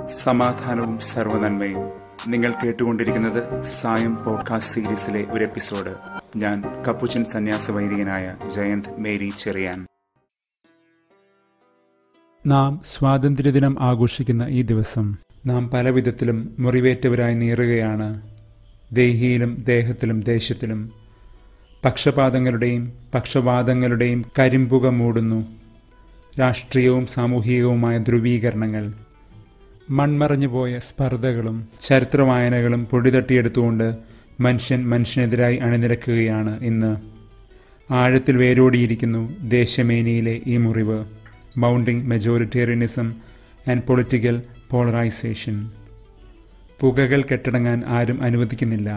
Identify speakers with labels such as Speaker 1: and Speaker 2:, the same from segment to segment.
Speaker 1: സമാധാനവും സർവ്വനന്മയും. നിങ്ങൾ കേട്ടുകൊണ്ടിരിക്കുന്നത് സായം പോഡ്കാസ്റ്റ് സീരീസിലെ ഒരു എപ്പിസോഡ്. ഞാൻ കപ്പുച്ചൻ സന്യാസ വൈദികനായ ജയന്ത് മേരി ചെറിയാൻ.
Speaker 2: നാം സ്വാതന്ത്ര്യദിനം ആഘോഷിക്കുന്ന ഈ ദിവസം നാം പലവിധത്തിലും മുറിവേറ്റവരായി നീറുകയാണ്. ദേഹിയിലും ദേഹത്തിലും ദേശത്തിലും പക്ഷപാതങ്ങളുടെയും പക്ഷവാദങ്ങളുടെയും കരിമ്പുക മൂടുന്നു. രാഷ്ട്രീയവും സാമൂഹികവുമായ ധ്രുവീകരണങ്ങൾ, മൺമറഞ്ഞുപോയ സ്പർദ്ധകളും ചരിത്രവായനകളും പൊടിതട്ടിയെടുത്തുകൊണ്ട് മനുഷ്യനെതിരായി അണിനിരക്കുകയാണ് ഇന്ന്. ആഴത്തിൽ വേരോടിയിരിക്കുന്നു ദേശമേനിയിലെ ഈ മുറിവ്. Mounting majoritarianism and political polarisation. പുകകൾ കെട്ടടങ്ങാൻ ആരും അനുവദിക്കുന്നില്ല.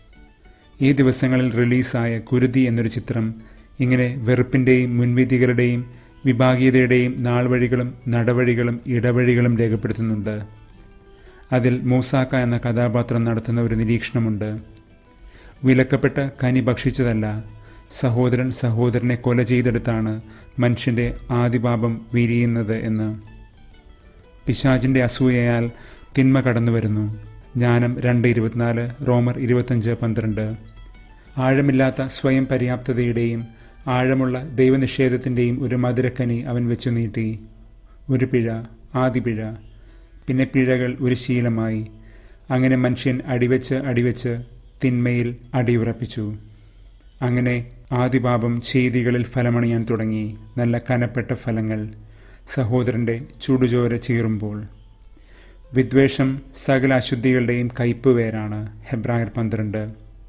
Speaker 2: ഈ ദിവസങ്ങളിൽ റിലീസായ കുരുതി എന്നൊരു ചിത്രം ഇങ്ങനെ വെറുപ്പിൻ്റെയും മുൻവിധികളുടെയും വിഭാഗീയതയുടെയും നാൾവഴികളും നടവഴികളും ഇടവഴികളും രേഖപ്പെടുത്തുന്നുണ്ട്. അതിൽ മൂസാക്ക എന്ന കഥാപാത്രം നടത്തുന്ന ഒരു നിരീക്ഷണമുണ്ട്. വിലക്കപ്പെട്ട കനി ഭക്ഷിച്ചതല്ല, സഹോദരൻ സഹോദരനെ കൊല ചെയ്തെടുത്താണ് മനുഷ്യൻ്റെ ആദിപാപം വിരിയുന്നത് എന്ന്. പിശാചിൻ്റെ അസൂയയാൽ തിന്മ കടന്നുവരുന്നു. ജ്ഞാനം 2:24, റോമർ 25:12. ആഴമില്ലാത്ത സ്വയം പര്യാപ്തതയുടെയും ആഴമുള്ള ദൈവനിഷേധത്തിൻ്റെയും ഒരു മധുരക്കനി അവൻ വെച്ചു നീട്ടി. ഒരു പിഴ, ആദിപിഴ, പിന്നെ പിഴകൾ ഒരു ശീലമായി. അങ്ങനെ മനുഷ്യൻ അടിവെച്ച് തിന്മയിൽ അടിയുറപ്പിച്ചു. അങ്ങനെ ആദിപാപം ചെയ്തികളിൽ ഫലമണിയാൻ തുടങ്ങി. നല്ല കനപ്പെട്ട ഫലങ്ങൾ സഹോദരൻ്റെ ചുടുചോര ചീറുമ്പോൾ. വിദ്വേഷം സകല അശുദ്ധികളുടെയും കയ്പ് വേരാണ്. ഹെബ്രായർ 12.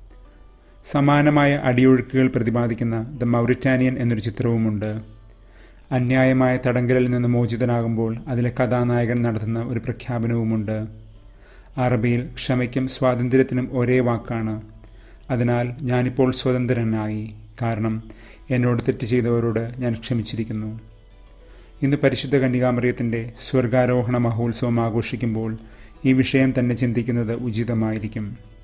Speaker 2: സമാനമായ അടിയൊഴുക്കുകൾ പ്രതിപാദിക്കുന്ന ദ മൗറിറ്റാനിയൻ എന്നൊരു ചിത്രവുമുണ്ട്. അന്യായമായ തടങ്കലിൽ നിന്ന് മോചിതനാകുമ്പോൾ അതിലെ കഥാനായകൻ നടത്തുന്ന ഒരു പ്രഖ്യാപനവുമുണ്ട്. അറബിയിൽ ക്ഷമയ്ക്കും സ്വാതന്ത്ര്യത്തിനും ഒരേ വാക്കാണ്. അതിനാൽ ഞാനിപ്പോൾ സ്വതന്ത്രനായി, കാരണം എന്നോട് തെറ്റ് ചെയ്തവരോട് ഞാൻ ക്ഷമിച്ചിരിക്കുന്നു. ഇന്ന് പരിശുദ്ധ കന്യകാമറിയത്തിൻ്റെ സ്വർഗാരോഹണ മഹോത്സവം ആഘോഷിക്കുമ്പോൾ ഈ വിഷയം തന്നെ ചിന്തിക്കുന്നത് ഉചിതമായിരിക്കും.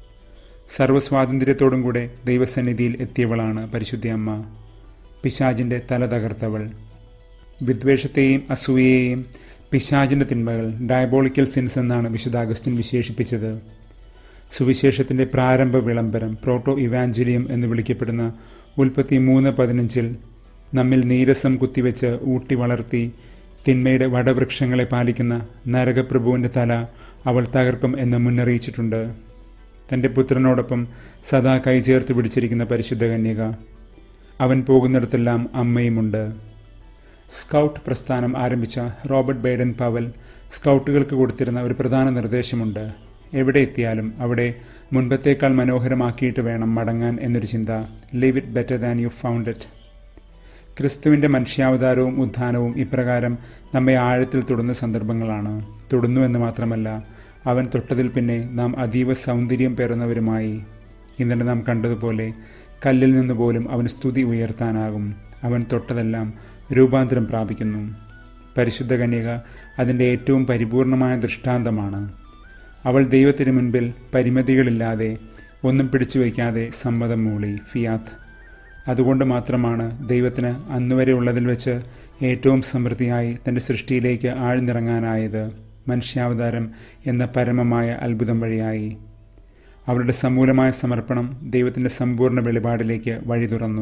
Speaker 2: സർവ്വസ്വാതന്ത്ര്യത്തോടും കൂടെ ദൈവസന്നിധിയിൽ എത്തിയവളാണ് പരിശുദ്ധ അമ്മ, പിശാചിൻ്റെ തല തകർത്തവൾ. വിദ്വേഷത്തെയും അസൂയയെയും പിശാചിൻ്റെ തിന്മകൾ, ഡയബോളിക്കൽ സിൻസ് എന്നാണ് വിശുദ്ധ അഗസ്റ്റിൻ വിശേഷിപ്പിച്ചത്. സുവിശേഷത്തിൻ്റെ പ്രാരംഭ വിളംബരം, പ്രോട്ടോ ഇവാഞ്ചലിയം എന്ന് വിളിക്കപ്പെടുന്ന ഉൽപ്പത്തി 3:15 നമ്മിൽ നീരസം കുത്തിവെച്ച് ഊട്ടി വളർത്തി തിന്മയുടെ വടവൃക്ഷങ്ങളെ പാലിക്കുന്ന നരകപ്രഭുവിൻ്റെ തല അവൾ തകർക്കും എന്ന് മുന്നറിയിച്ചിട്ടുണ്ട്. തൻ്റെ പുത്രനോടൊപ്പം സദാ കൈചേർത്ത് പിടിച്ചിരിക്കുന്ന പരിശുദ്ധ കന്യക. അവൻ പോകുന്നിടത്തെല്ലാം അമ്മയുമുണ്ട്. സ്കൗട്ട് പ്രസ്ഥാനം ആരംഭിച്ച റോബർട്ട് ബൈഡൻ പവൽ സ്കൗട്ടുകൾക്ക് കൊടുത്തിരുന്ന ഒരു പ്രധാന നിർദ്ദേശമുണ്ട്. എവിടെ എത്തിയാലും അവിടെ മുൻപത്തേക്കാൾ മനോഹരമാക്കിയിട്ട് വേണം മടങ്ങാൻ എന്നൊരു ചിന്ത. Leave it better than you found it. ക്രിസ്തുവിൻ്റെ മനുഷ്യാവതാരവും ഉത്ഥാനവും ഇപ്രകാരം നമ്മെ ആഴത്തിൽ തൊടുന്ന സന്ദർഭങ്ങളാണ്. തൊടുന്നു എന്ന് മാത്രമല്ല, അവൻ തൊട്ടതിൽ പിന്നെ നാം അതീവ സൗന്ദര്യം പേറുന്നവരുമായി. ഇന്നലെ നാം കണ്ടതുപോലെ കല്ലിൽ നിന്ന് പോലും അവന് സ്തുതി ഉയർത്താനാകും. അവൻ തൊട്ടതെല്ലാം രൂപാന്തരം പ്രാപിക്കുന്നു. പരിശുദ്ധ കന്യക അതിൻ്റെ ഏറ്റവും പരിപൂർണമായ ദൃഷ്ടാന്തമാണ്. അവൾ ദൈവത്തിന് മുൻപിൽ പരിമിതികളില്ലാതെ ഒന്നും പിടിച്ചു വയ്ക്കാതെ സമ്മതം മൂളി, ഫിയാത്ത്. അതുകൊണ്ട് മാത്രമാണ് ദൈവത്തിന് അന്നുവരെ ഉള്ളതിൽ വെച്ച് ഏറ്റവും സമൃദ്ധിയായി തൻ്റെ സൃഷ്ടിയിലേക്ക് ആഴ്ന്നിറങ്ങാനായത്. മനുഷ്യാവതാരം എന്ന പരമമായ അത്ഭുതം വഴിയായി അവരുടെ സമൂലമായ സമർപ്പണം ദൈവത്തിൻ്റെ സമ്പൂർണ്ണ വെളിപാടിലേക്ക് വഴി തുറന്നു.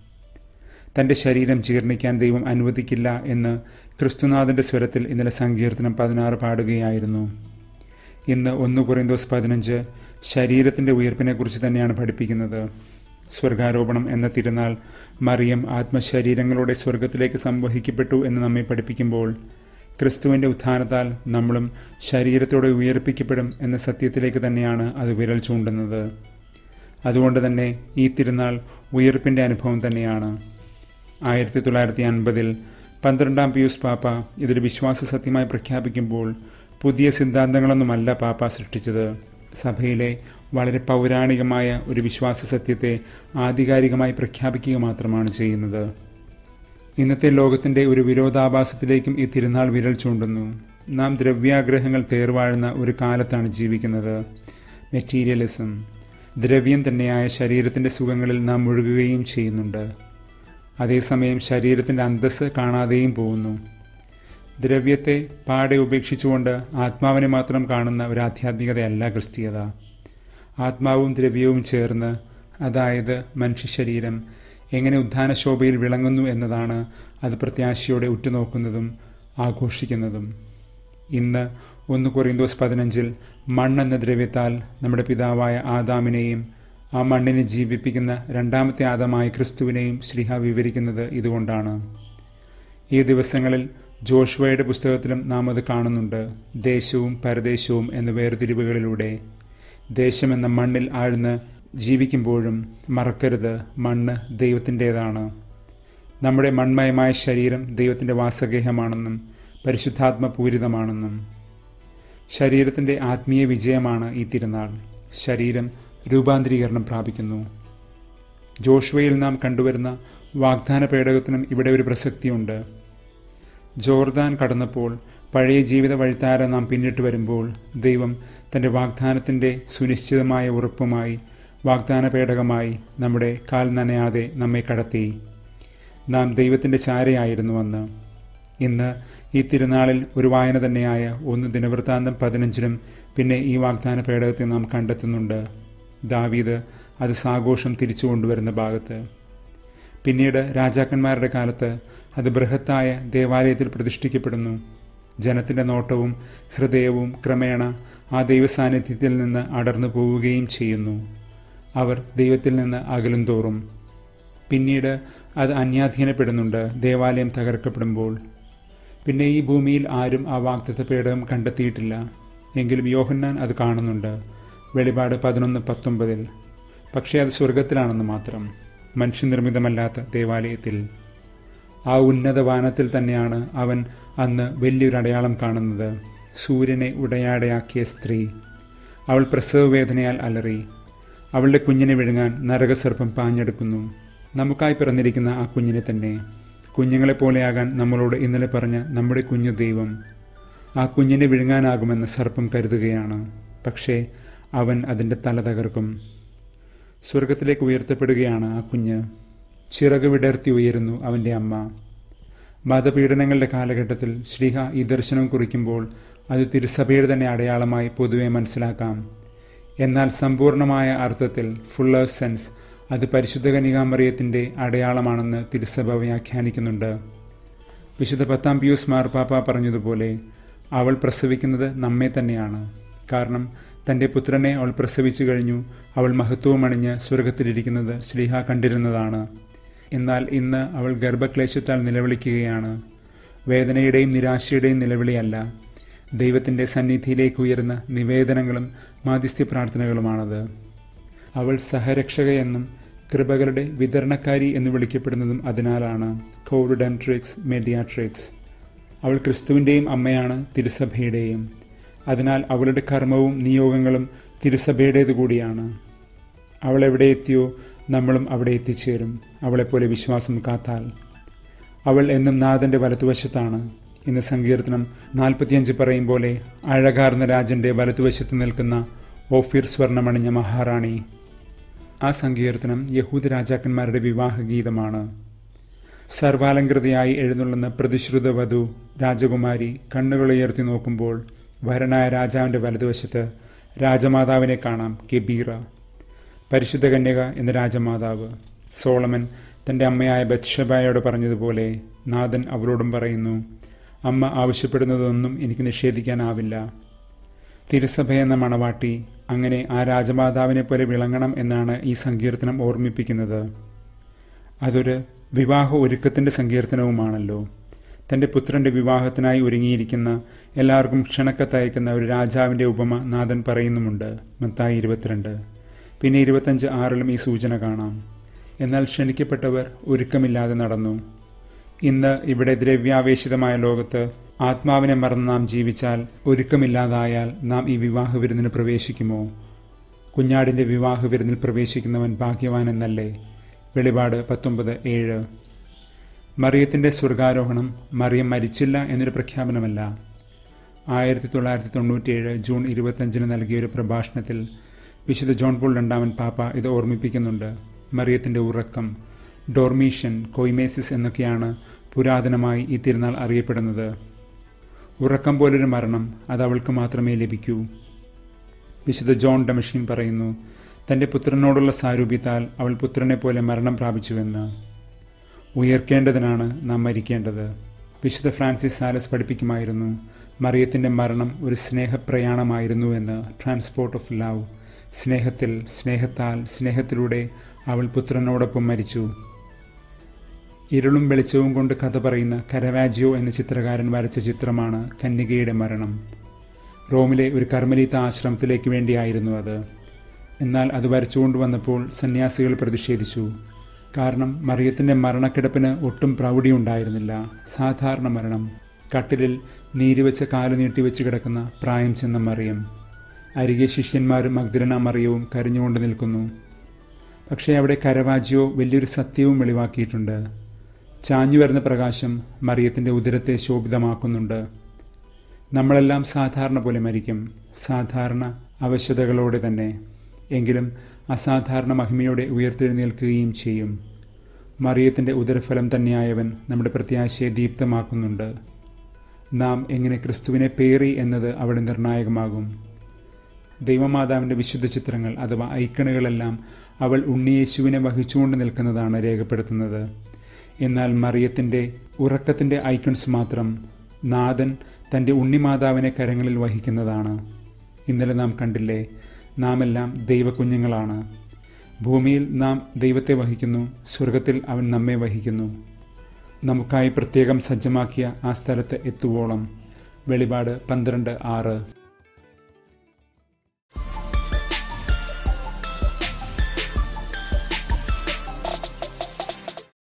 Speaker 2: തൻ്റെ ശരീരം ജീർണിക്കാൻ ദൈവം അനുവദിക്കില്ല എന്ന് ക്രിസ്തുനാഥൻ്റെ സ്വരത്തിൽ ഇന്നലെ സങ്കീർത്തനം 16 പാടുകയായിരുന്നു. ഇന്ന് 1 കൊറിന്തോസ് 15 ശരീരത്തിൻ്റെ ഉയർപ്പിനെക്കുറിച്ച് തന്നെയാണ് പഠിപ്പിക്കുന്നത്. സ്വർഗാരോപണം എന്ന തിരുനാൾ മറിയം ആത്മശരീരങ്ങളോടെ സ്വർഗത്തിലേക്ക് സംവഹിക്കപ്പെട്ടു എന്ന് നമ്മെ പഠിപ്പിക്കുമ്പോൾ ക്രിസ്തുവിൻ്റെ ഉത്ഥാനത്താൽ നമ്മളും ശരീരത്തോടെ ഉയർപ്പിക്കപ്പെടും എന്ന സത്യത്തിലേക്ക് തന്നെയാണ് അത് വിരൽ ചൂണ്ടുന്നത്. അതുകൊണ്ട് തന്നെ ഈ തിരുനാൾ ഉയർപ്പിൻ്റെ അനുഭവം തന്നെയാണ്. 1950 12ാം പിയൂസ് പാപ്പ ഇതൊരു വിശ്വാസ സത്യമായി പ്രഖ്യാപിക്കുമ്പോൾ പുതിയ സിദ്ധാന്തങ്ങളൊന്നുമല്ല പാപ്പ സൃഷ്ടിച്ചത്. സഭയിലെ വളരെ പൗരാണികമായ ഒരു വിശ്വാസ സത്യത്തെ ആധികാരികമായി പ്രഖ്യാപിക്കുക മാത്രമാണ് ചെയ്യുന്നത്. ഇന്നത്തെ ലോകത്തിൻ്റെ ഒരു വിരോധാഭാസത്തിലേക്കും ഈ തിരുനാൾ വിരൽ ചൂണ്ടുന്നു. നാം ദ്രവ്യാഗ്രഹങ്ങൾ തേർവാഴുന്ന ഒരു കാലത്താണ് ജീവിക്കുന്നത്. മെറ്റീരിയലിസം, ദ്രവ്യം തന്നെയായ ശരീരത്തിൻ്റെ സുഖങ്ങളിൽ നാം മുഴുകുകയും ചെയ്യുന്നുണ്ട്. അതേസമയം ശരീരത്തിൻ്റെ അന്തസ്സ് കാണാതെയും പോകുന്നു. ദ്രവ്യത്തെ പാടെ ഉപേക്ഷിച്ചുകൊണ്ട് ആത്മാവിനെ മാത്രം കാണുന്ന ഒരു ആധ്യാത്മികതയല്ല ക്രിസ്തീയത. ആത്മാവും ദ്രവ്യവും ചേർന്ന്, അതായത് മനുഷ്യ ശരീരം എങ്ങനെ ഉദ്ധാനശോഭയിൽ വിളങ്ങുന്നു എന്നതാണ് അത് പ്രത്യാശയോടെ ഉറ്റുനോക്കുന്നതും ആഘോഷിക്കുന്നതും. ഇന്ന് 1 കൊറിന്തോസ് 15 മണ്ണെന്ന ദ്രവ്യത്താൽ നമ്മുടെ പിതാവായ ആദാമിനെയും ആ മണ്ണിനെ ജീവിപ്പിക്കുന്ന രണ്ടാമത്തെ ആദമായ ക്രിസ്തുവിനെയും ശ്ലീഹ വിവരിക്കുന്നത് ഇതുകൊണ്ടാണ്. ഈ ദിവസങ്ങളിൽ ജോഷുവയുടെ പുസ്തകത്തിലും നാം അത് കാണുന്നുണ്ട്. ദേശവും പരദേശവും എന്ന വേർതിരിവുകളിലൂടെ ദേശമെന്ന മണ്ണിൽ ആഴ്ന്ന് ജീവിക്കുമ്പോഴും മറക്കരുത്, മണ്ണ് ദൈവത്തിൻ്റേതാണ്. നമ്മുടെ മൺമയമായ ശരീരം ദൈവത്തിൻ്റെ വാസഗേഹമാണെന്നും പരിശുദ്ധാത്മപൂരിതമാണെന്നും. ശരീരത്തിൻ്റെ ആത്മീയ വിജയമാണ് ഈ തിരുനാൾ. ശരീരം രൂപാന്തരീകരണം പ്രാപിക്കുന്നു. ജോഷുവയിൽ നാം കണ്ടുവരുന്ന വാഗ്ദാന പേടകത്തിനും ഇവിടെ ഒരു പ്രസക്തിയുണ്ട്. ജോർദാൻ കടന്നപ്പോൾ, പഴയ ജീവിത വഴിത്താര നാം പിന്നിട്ട് വരുമ്പോൾ, ദൈവം തൻ്റെ വാഗ്ദാനത്തിൻ്റെ സുനിശ്ചിതമായ ഉറപ്പുമായി വാഗ്ദാന പേടകമായി നമ്മുടെ കാൽ നനയാതെ നമ്മെ കടത്തി. നാം ദൈവത്തിൻ്റെ ചാരയായിരുന്നുവെന്ന്. ഇന്ന് ഈ തിരുനാളിൽ ഒരു വായന തന്നെയായ 1 ദിനവൃത്താന്തം 15 പിന്നെ ഈ വാഗ്ദാന പേടകത്തെ നാം കണ്ടെത്തുന്നുണ്ട്. ദാവീദ് അത് സാഘോഷം തിരിച്ചു കൊണ്ടുവരുന്ന ഭാഗത്ത്. പിന്നീട് രാജാക്കന്മാരുടെ കാലത്ത് അത് ബൃഹത്തായ ദേവാലയത്തിൽ പ്രതിഷ്ഠിക്കപ്പെടുന്നു. ജനത്തിൻ്റെ നോട്ടവും ഹൃദയവും ക്രമേണ ആ ദൈവസാന്നിധ്യത്തിൽ നിന്ന് അടർന്നു പോവുകയും ചെയ്യുന്നു. അവർ ദൈവത്തിൽ നിന്ന് അകലും തോറും. പിന്നീട് അത് അന്യാധീനപ്പെടുന്നുണ്ട് ദേവാലയം തകർക്കപ്പെടുമ്പോൾ. പിന്നെ ഈ ഭൂമിയിൽ ആരും ആ വാഗ്ദത്ത പേടകം കണ്ടെത്തിയിട്ടില്ല. എങ്കിലും യോഹന്നാൻ അത് കാണുന്നുണ്ട്, വെളിപാട് 11:19. പക്ഷേ അത് സ്വർഗത്തിലാണെന്ന് മാത്രം, മനുഷ്യനിർമ്മിതമല്ലാത്ത ദേവാലയത്തിൽ. ആ ഉന്നത വാനത്തിൽ തന്നെയാണ് അവൻ അന്ന് വലിയൊരു അടയാളം കാണുന്നത്. സൂര്യനെ ഉടയാടയാക്കിയ സ്ത്രീ. അവൾ പ്രസവവേദനയാൽ അലറി. അവളുടെ കുഞ്ഞിനെ വിഴുങ്ങാൻ നരകസർപ്പം പാഞ്ഞെടുക്കുന്നു. നമുക്കായി പിറന്നിരിക്കുന്ന ആ കുഞ്ഞിനെ തന്നെ. കുഞ്ഞുങ്ങളെപ്പോലെയാകാൻ നമ്മളോട് ഇന്നലെ പറഞ്ഞ നമ്മുടെ കുഞ്ഞു ദൈവം ആ കുഞ്ഞിനെ വിഴുങ്ങാനാകുമെന്ന് സർപ്പം കരുതുകയാണ്. പക്ഷേ അവൻ അതിൻ്റെ തല തകർക്കും. സ്വർഗത്തിലേക്ക് ഉയർത്തപ്പെടുകയാണ് ആ കുഞ്ഞ്. ചിറക് വിടർത്തി ഉയരുന്നു അവൻ്റെ അമ്മ. മതപീഡനങ്ങളുടെ കാലഘട്ടത്തിൽ ശ്ലീഹ ഈ ദർശനം കുറിക്കുമ്പോൾ അത് തിരുസഭയുടെ തന്നെ അടയാളമായി പൊതുവെ മനസ്സിലാക്കാം. എന്നാൽ സമ്പൂർണമായ അർത്ഥത്തിൽ, ഫുള്ളർ സെൻസ്, അത് പരിശുദ്ധ കന്യകാമറിയത്തിൻ്റെ അടയാളമാണെന്ന് തിരുസഭ വ്യാഖ്യാനിക്കുന്നുണ്ട്. വിശുദ്ധ 10 പിയൂസ് മാർപ്പാപ്പ പറഞ്ഞതുപോലെ അവൾ പ്രസവിക്കുന്നത് നമ്മെ തന്നെയാണ്. കാരണം തൻ്റെ പുത്രനെ അവൾ പ്രസവിച്ചു കഴിഞ്ഞു. അവൾ മഹത്വമണിഞ്ഞ് സ്വർഗത്തിലിരിക്കുന്നത് ശ്ലീഹ കണ്ടിരുന്നതാണ്. എന്നാൽ ഇന്ന് അവൾ ഗർഭക്ലേശത്താൽ നിലവിളിക്കുകയാണ്. വേദനയുടെയും നിരാശയുടെയും നിലവിളിയല്ല, ദൈവത്തിൻ്റെ സന്നിധിയിലേക്ക് ഉയരുന്ന നിവേദനങ്ങളും മാധ്യസ്ഥ്യ പ്രാർത്ഥനകളുമാണത്. അവൾ സഹരക്ഷകയെന്നും കൃപകളുടെ വിതരണക്കാരി എന്ന് വിളിക്കപ്പെടുന്നതും അതിനാലാണ്. കോറിഡൻട്രിക്സ് മെഡിയാട്രിക്സ്. അവൾ ക്രിസ്തുവിൻ്റെയും അമ്മയാണ്, തിരുസഭയുടെയും. അതിനാൽ അവളുടെ കർമ്മവും നിയോഗങ്ങളും തിരുസഭയുടേതു കൂടിയാണ്. അവൾ എവിടെ എത്തിയോ നമ്മളും അവിടെ എത്തിച്ചേരും, അവളെപ്പോലെ വിശ്വാസം കാത്താൽ. അവൾ എന്നും നാഥൻ്റെ വലതുവശത്താണ്. ഇന്ന് സങ്കീർത്തനം 45 പറയും പോലെ അഴകാർന്ന രാജൻ്റെ വലതുവശത്ത് നിൽക്കുന്ന ഓഫീർ സ്വർണ്ണമണിഞ്ഞ മഹാറാണി. ആ സങ്കീർത്തനം യഹൂദ രാജാക്കന്മാരുടെ വിവാഹഗീതമാണ്. സർവാലങ്കൃതയായി എഴുന്നള്ളുന്ന പ്രതിശ്രുത വധു രാജകുമാരി കണ്ണുകളുയർത്തി നോക്കുമ്പോൾ വരനായ രാജാവിൻ്റെ വലതുവശത്ത് രാജമാതാവിനെ കാണാം, കെബീറ. പരിശുദ്ധ കന്യക എന്ന രാജമാതാവ്. സോളമൻ തൻ്റെ അമ്മയായ ബത്ശബായോട് പറഞ്ഞതുപോലെ നാഥൻ അവളോടും പറയുന്നു, അമ്മ ആവശ്യപ്പെടുന്നതൊന്നും എനിക്ക് നിഷേധിക്കാനാവില്ല. തിരുസഭ എന്ന മണവാട്ടി അങ്ങനെ ആ രാജമാതാവിനെ പോലെ വിളങ്ങണം എന്നാണ് ഈ സങ്കീർത്തനം ഓർമ്മിപ്പിക്കുന്നത്. അതൊരു വിവാഹ ഒരുക്കത്തിൻ്റെ സങ്കീർത്തനവുമാണല്ലോ. തൻ്റെ പുത്രൻ്റെ വിവാഹത്തിനായി ഒരുങ്ങിയിരിക്കുന്ന എല്ലാവർക്കും ക്ഷണക്കത്തയക്കുന്ന ഒരു രാജാവിൻ്റെ ഉപമ നാഥൻ പറയുന്നുമുണ്ട്. മത്തായി 22. പിന്നെ 25:6 ഈ സൂചന കാണാം. എന്നാൽ ക്ഷണിക്കപ്പെട്ടവർ ഒരുക്കമില്ലാതെ നടന്നു. ഇന്ന് ഇവിടെ ദ്രവ്യാവേശിതമായ ലോകത്ത് ആത്മാവിനെ മറന്ന് നാം ജീവിച്ചാൽ, ഒരുക്കമില്ലാതായാൽ നാം ഈ വിവാഹ വിരുന്നിന് പ്രവേശിക്കുമോ? കുഞ്ഞാടിൻ്റെ വിവാഹ വിരുന്നിൽ പ്രവേശിക്കുന്നവൻ ഭാഗ്യവാൻ എന്നല്ലേ? വെളിപാട് 19:7. മറിയത്തിൻ്റെ സ്വർഗാരോഹണം മറിയം മരിച്ചില്ല എന്നൊരു പ്രഖ്യാപനമല്ല. 1997 ജൂൺ 25 നൽകിയൊരു പ്രഭാഷണത്തിൽ വിശുദ്ധ ജോൺ പോൾ II പാപ്പ ഇത് ഓർമ്മിപ്പിക്കുന്നുണ്ട്. മറിയത്തിൻ്റെ ഉറക്കം, ഡോർമീഷൻ, കൊയ്മേസിസ് എന്നൊക്കെയാണ് പുരാതനമായി ഈ തിരുനാൾ അറിയപ്പെടുന്നത്. ഉറക്കം പോലൊരു മരണം അത് അവൾക്ക് മാത്രമേ ലഭിക്കൂ. വിശുദ്ധ ജോൺ ഡമഷീൻ പറയുന്നു, തൻ്റെ പുത്രനോടുള്ള സാരൂപ്യത്താൽ അവൾ പുത്രനെ പോലെ മരണം പ്രാപിച്ചുവെന്ന്. ഉയർക്കേണ്ടതിനാണ് നാം മരിക്കേണ്ടത്. വിശുദ്ധ ഫ്രാൻസിസ് സാലസ് പഠിപ്പിക്കുമായിരുന്നു, മറിയത്തിൻ്റെ മരണം ഒരു സ്നേഹപ്രയാണമായിരുന്നു എന്ന്. Transport of love. സ്നേഹത്തിലൂടെ അവൾ പുത്രനോടൊപ്പം മരിച്ചു. ഇരുളും വെളിച്ചവും കൊണ്ട് കഥ പറയുന്ന കരവാജിയോ എന്ന ചിത്രകാരൻ വരച്ച ചിത്രമാണ് കന്യകയുടെ മരണം. റോമിലെ ഒരു കർമ്മലീത്ത ആശ്രമത്തിലേക്ക് വേണ്ടിയായിരുന്നു അത്. എന്നാൽ അത് വരച്ചുകൊണ്ടുവന്നപ്പോൾ സന്യാസികൾ പ്രതിഷേധിച്ചു. കാരണം മറിയത്തിൻ്റെ മരണക്കിടപ്പിന് ഒട്ടും പ്രൗഢിയുണ്ടായിരുന്നില്ല. സാധാരണ മരണം. കട്ടിലിൽ നീരുവെച്ച കാല് നീട്ടിവെച്ച് കിടക്കുന്ന പ്രായം ചെന്ന മറിയം. അരികെ ശിഷ്യന്മാരും മഗ്ദലന മറിയവും കരഞ്ഞുകൊണ്ട് നിൽക്കുന്നു. പക്ഷേ അവിടെ കരവാജിയോ വലിയൊരു സത്യവും വെളിവാക്കിയിട്ടുണ്ട്. ചാഞ്ഞു വരുന്ന പ്രകാശം മറിയത്തിൻ്റെ ഉദരത്തെ ശോഭിതമാക്കുന്നുണ്ട്. നമ്മളെല്ലാം സാധാരണ പോലെ മരിക്കും, സാധാരണ അവശതകളോടെ തന്നെ. എങ്കിലും അസാധാരണ മഹിമയോടെ ഉയർത്തെഴുന്നേൽക്കുകയും ചെയ്യും. മറിയത്തിൻ്റെ ഉദരഫലം തന്നെയായവൻ നമ്മുടെ പ്രത്യാശയെ ദീപ്തമാക്കുന്നുണ്ട്. നാം എങ്ങനെ ക്രിസ്തുവിനെ പേറി എന്നത് അവിടെ നിർണായകമാകും. ദൈവമാതാവിൻ്റെ വിശുദ്ധ ചിത്രങ്ങൾ അഥവാ ഐക്കണുകളെല്ലാം അവൾ ഉണ്ണിയേശുവിനെ വഹിച്ചുകൊണ്ട് നിൽക്കുന്നതാണ് രേഖപ്പെടുത്തുന്നത്. എന്നാൽ മറിയത്തിൻ്റെ ഉറക്കത്തിൻ്റെ ഐക്കൺസ് മാത്രം നാഥൻ തൻ്റെ ഉണ്ണിമാതാവിനെ കരങ്ങളിൽ വഹിക്കുന്നതാണ്. ഇന്നലെ നാം കണ്ടില്ലേ, നാമെല്ലാം ദൈവകുഞ്ഞുങ്ങളാണ്. ഭൂമിയിൽ നാം ദൈവത്തെ വഹിക്കുന്നു, സ്വർഗത്തിൽ അവൻ നമ്മെ വഹിക്കുന്നു. നമുക്കായി പ്രത്യേകം സജ്ജമാക്കിയ ആ സ്ഥലത്ത് എത്തുവോളം. വെളിപാട് 12:6.